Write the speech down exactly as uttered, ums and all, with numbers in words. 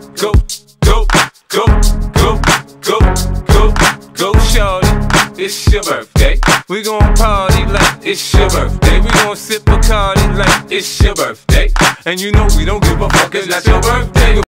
go, go, go, go, go, go, go, shorty. It's your birthday. We gon' party like it's your birthday. We gon' sip Bacardi like it's your birthday. And you know we don't give a fuck, it's not your birthday.